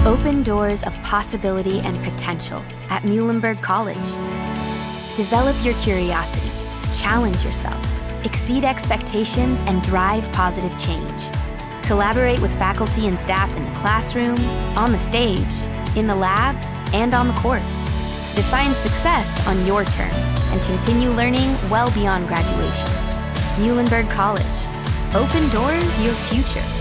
Open doors of possibility and potential at Muhlenberg College. Develop your curiosity, challenge yourself, exceed expectations, and drive positive change. Collaborate with faculty and staff in the classroom, on the stage, in the lab, and on the court. Define success on your terms and continue learning well beyond graduation. Muhlenberg College. Open doors to your future.